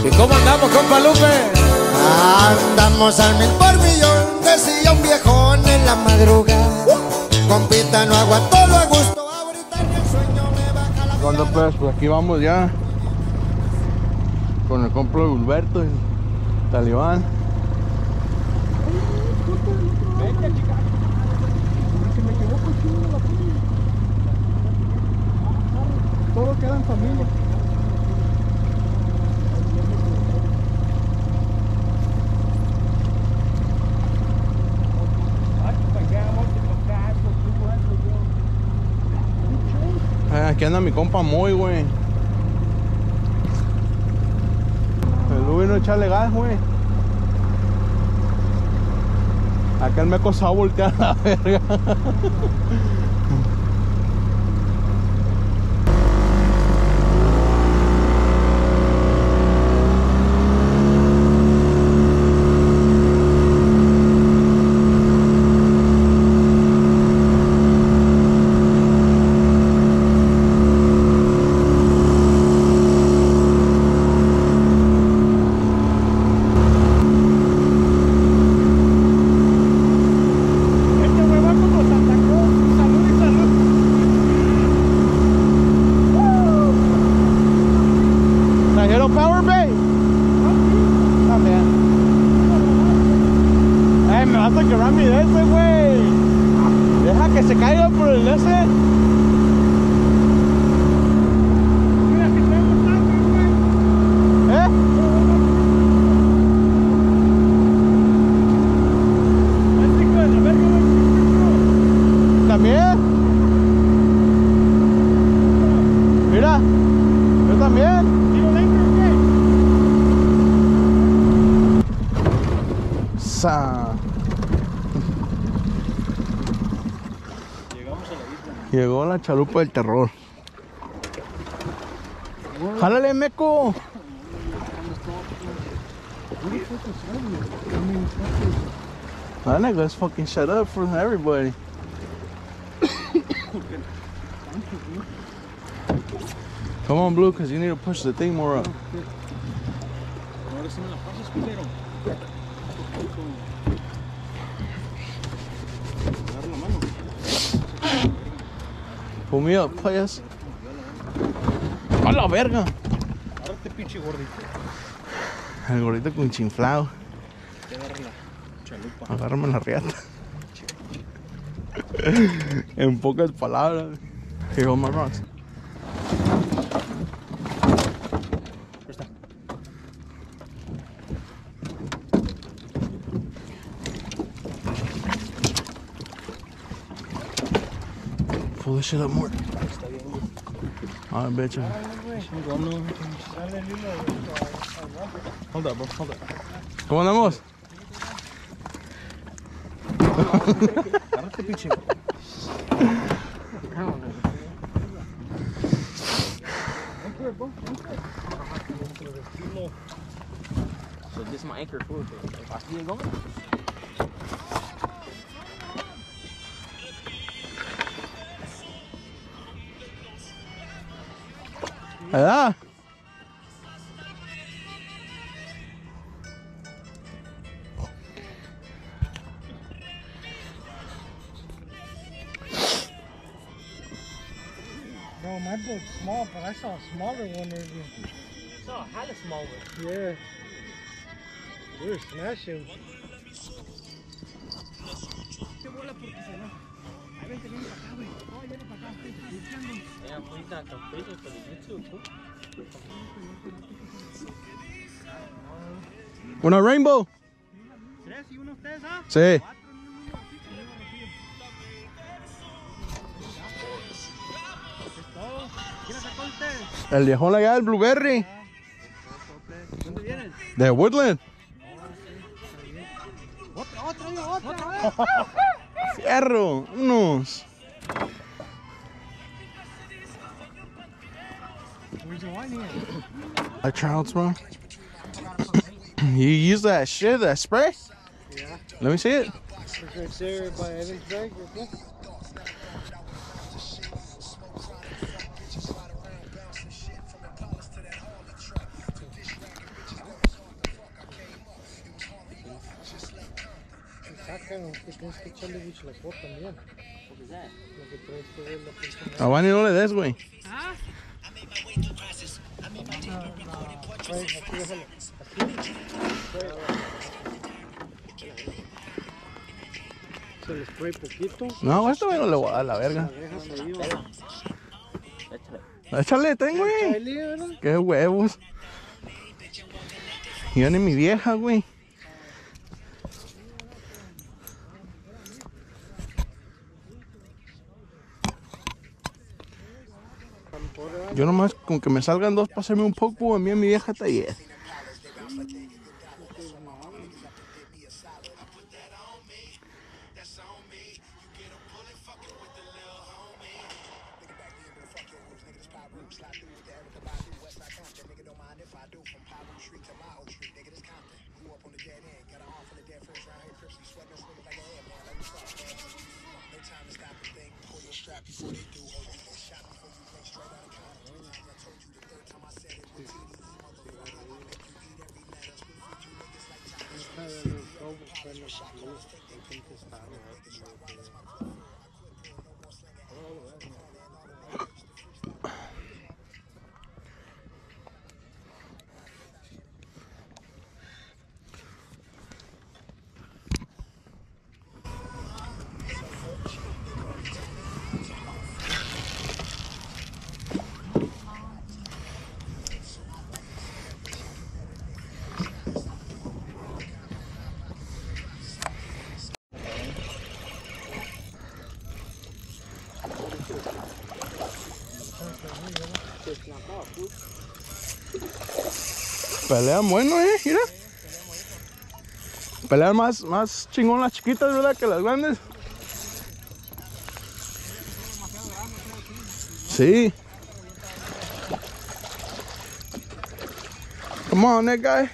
¿Y cómo andamos, compa Lupe? Andamos al 1000 por millón, decía un viejón en la madrugada. Compita, no aguanto lo a gusto, ahorita en el sueño me baja la Cuando pues aquí vamos ya con el compa Gilberto y el Talibán. Todo queda en familia. Aquí anda mi compa Moy, güey. El Luis no echarle gas, güey. Acá el meco se va a voltear a la verga. Llegó la chalupa del terror. ¡Jálale, meco! That nigga's fucking shut up for everybody. Come on, Blue, because you need to push the thing more up. Pull me up, playas. ¡A la verga! Agárrate, pinche gordito. El gordito con chinflado. Te agarra la chalupa. Agárrame la riata. En pocas palabras. Here, hold my rocks. Está. Pull this shit up more. I bet you. Hold up, bro. Hold up. ¿Cómo andamos? Agárrate, pinche. So this is my anchor food. ¿Así es, going? ¿Verdad? Bro, my boat's small, but I saw a smaller one earlier. I saw a hella small one. Yeah. We were smashing. Una rainbow. ¿Tres y uno ustedes, ah? Sí. ¿Quién sacó usted? El viejón allá del Blueberry. ¿Dónde vienen? De Woodland. ¡Otra! Fierro. Unos. Where's your wine here? I trouts, bro. You use that shit, that spray? Yeah. Let me see it. It's right there by Evan's bag. Right there. Pero que tienes que echarle bichlecor también. What is that? Lo que traes que ver la persona. A Vani no le des, güey. Trae, aquí déjalo. Se le spray poquito. No, esto güey no le voy a dar la verga. La dejas ahí, ¿o? Échale. Échale, ten, güey. Chale, ¿verdad? Qué huevos. Ya ni mi vieja, güey. Yo nomás con que me salgan dos para hacerme un poco, a mí y mi vieja está bien. Pelean bueno, mira. Pelean más chingón las chiquitas, ¿verdad? Que las grandes. Sí. Come on, that guy.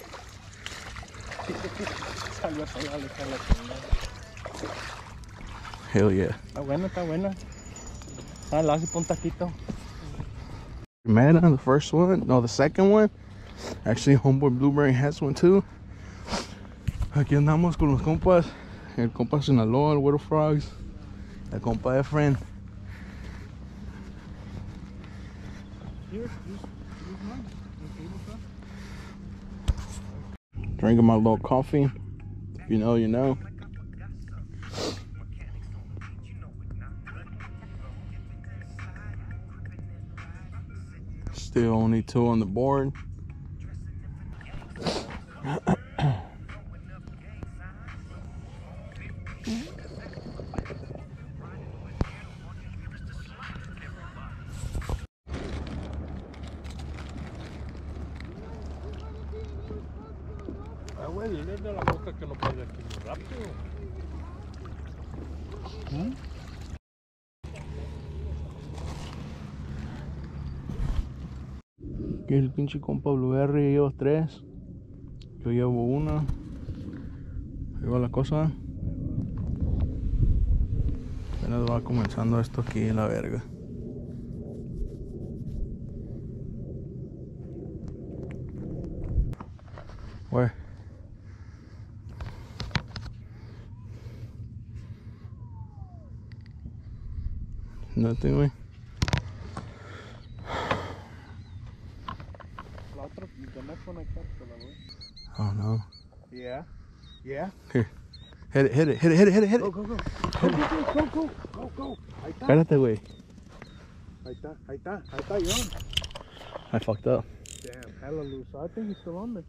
Hell yeah. Está buena, está buena. Ah, la hace por un taquito. Meta, the first one, no, the second one. Actually, Homeboy Blueberry has one too. Aquí andamos con los compas. El compa Sinaloa, el Widow Frogs. El compa Efren. Drinking my little coffee. If you know, you know. Still only 2 on the board. Ah, güey, dile de la boca que no pase aquí muy rápido. Aquí el pinche compa Blueberry lleva 3. Yo llevo 1. Ahí va la cosa. Apenas va comenzando esto aquí, la verga. Where? Nothing, güey. La otra, mi teléfono acá, te la doy. Oh no. Yeah. Yeah. Here. Hit it, hit it, hit it, hit it, hit it, hit Go, it. go, go. Go. Ahí está. Espérate, güey. Ahí está, John. I fucked up. Damn, hella loose. I think he's still on there.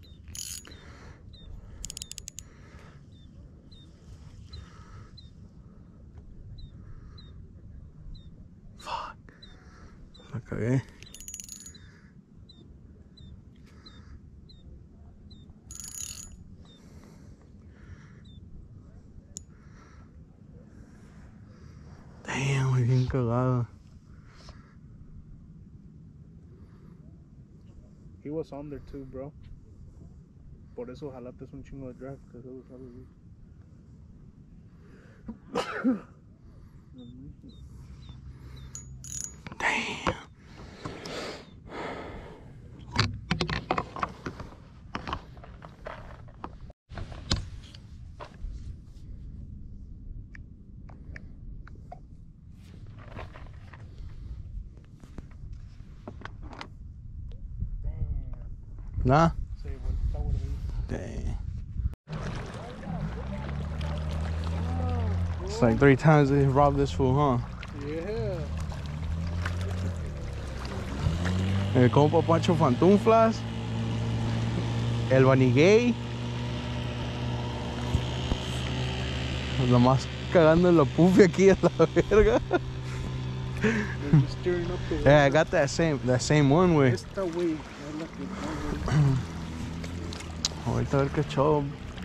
La cagué. Damn, güey, bien cagada. He was on there too, bro. Por eso jalaste un chingo de drag, because it was hella loose. Damn. Nah? Sí, bueno, está gordito. Dang. It's like 3 times they robbed this fool, huh? Yeah. El compa Pancho Fantunflas. El Vaniguey. Nomás cagando en la puffy aquí a la verga. They're just stirring up the Yeah, I got that same one, güey. Esta way. Es la que está, güey. Ahorita a ver qué show.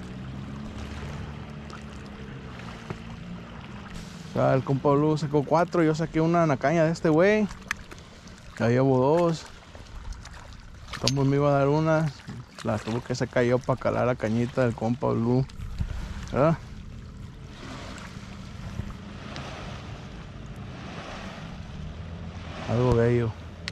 O sea, el compa Blue sacó 4, yo saqué una en la caña de este güey. Ya llevo 2. Como me iba a dar una, la tuvo que sacar yo para calar la cañita del compa Blue. ¿Verdad? Algo bello.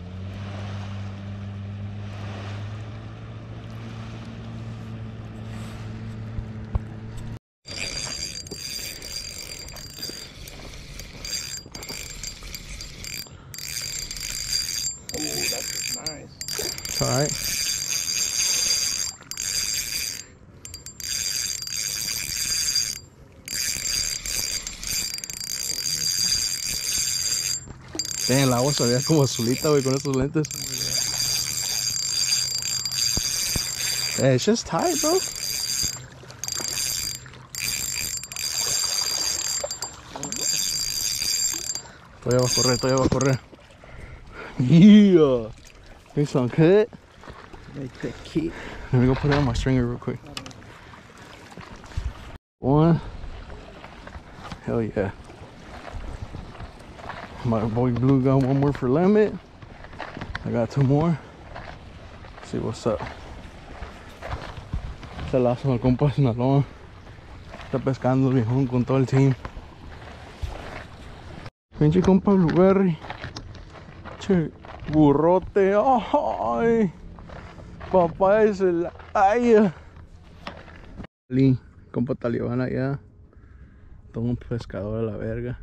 Oh, that's nice. All right. El agua se veía como azulita, güey, con estos lentes. Hey, it's just tight, bro. Todavía va a correr. Yeah. Think so, cut. Make that kick. Let me go put it on my stringer real quick. 1. Hell yeah. My boy Blue got 1 more for limit. I got 2 more. Let's see what's up. Se lazo al compa Sinaloa. Está pescando el viejón con todo el team. Pinche compa Blueberry. Che, burrote. Ay. Papá es el... Ay. Compa Talibán allá. Todo un pescador a la verga.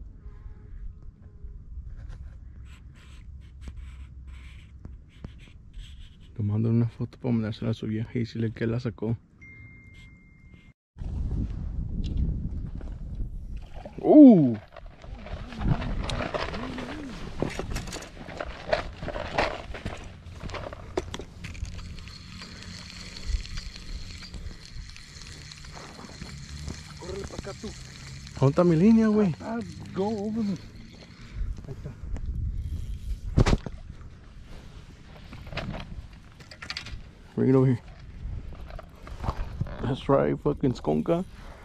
Tomando una foto para mandársela a su vieja y decirle que la sacó. Corre para acá tú. ¿Dónde está mi línea, güey? Go over me. Ahí está. Bring it over here. That's right, fucking skonka.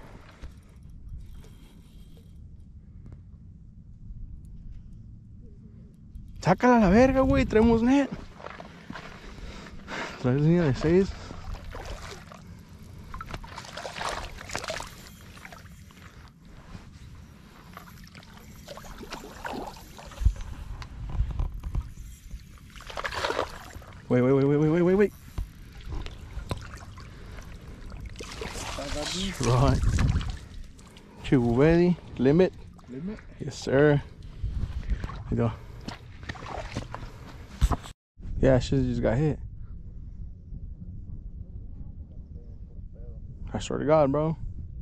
Sácala a la verga, güey. Traemos net. Traes línea de 6. Wait. Right. Chibubedi, limit. Limit? Yes, sir. There you go. Yeah, I should've just got hit. I swear to God, bro.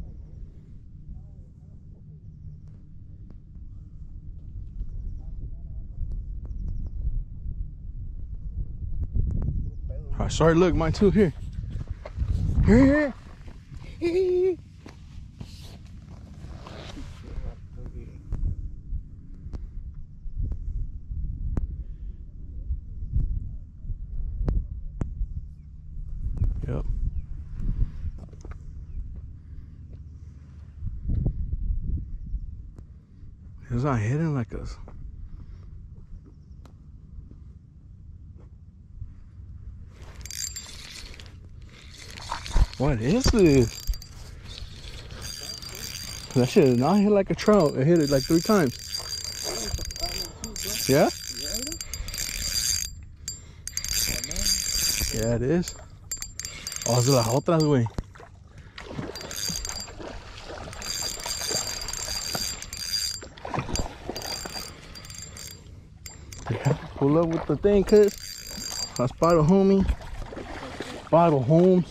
Alright, sorry, look, mine too, here. Here. Yep. It's not hitting like us. What is this? That shit did not hit like a trout. It hit it like 3 times. Yeah? Yeah, it is. Oh, es de las otras, güey. Yeah, pull up with the thing, cuz. I spot a homie. Bottle Holmes.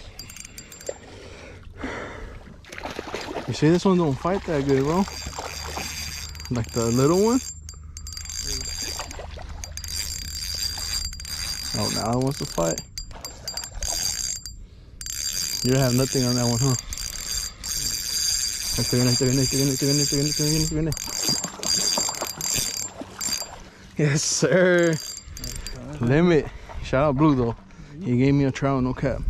You see, this one don't fight that good, bro. Like the little one. Oh, now it wants to fight. You don't have nothing on that one, huh? Yes, sir. Limit. Shout out Blue, though. He gave me a trout, no cap.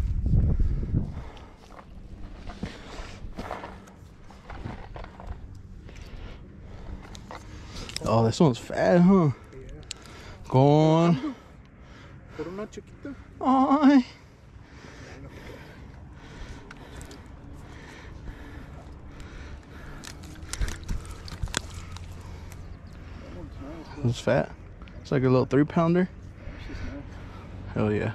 Oh, this one's fat, huh? Yeah. Go on. Por una chiquita. Ay. It's fat. It's like a little 3-pounder. Hell yeah.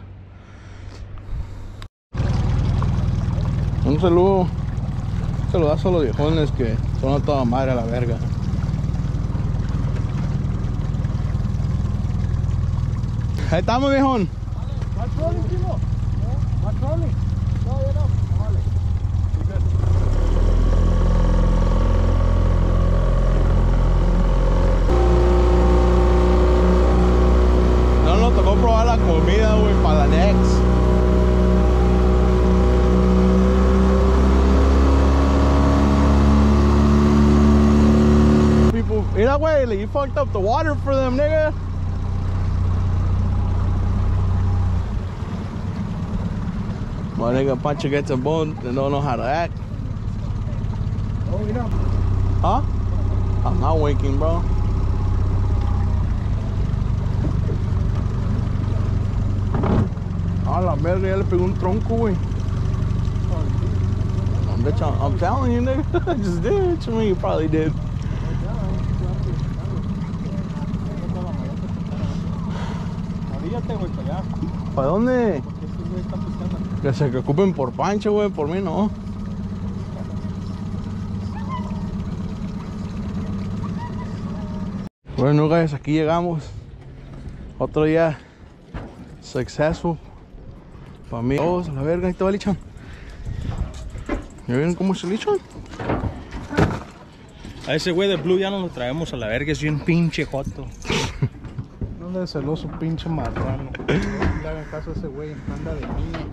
Un saludo. Saludazo a los viejones que son a toda madre a la verga. Ahí estamos, viejón. ¿Más trolley, primo? ¿Más trolley? No, ya no. Vale. No nos tocó probar la comida, güey, para la next. People, mira, güey, like, you fucked up the water for them, nigga. My nigga Pancho gets a bone and don't know how to act. Oh, mira. Huh? I'm not winking, bro. A la verga, ya le pegó un tronco, güey. Bitch, I'm telling you, nigga. I just did. What you mean you probably did? Oríllate, güey, para allá. ¿Para dónde? Porque estos güeyes están pescando. Que se preocupen por Pancho, güey. Por mí no. Bueno, guys, aquí llegamos. Otro día successful. Para mí. Todos a la verga. Ahí te va el lichón. ¿Ya ven cómo es el lichón? A ese güey de Blue ya nos lo traemos a la verga, es bien pinche joto. No le celoso pinche marrano. No le hagan caso a ese güey, anda de niño.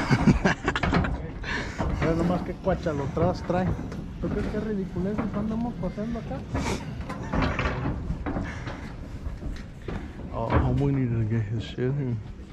Mira nomás que cuachalotradas trae. ¿Tú crees que ridiculez andamos pasando acá? Oh, homeboy needed to get his shit here.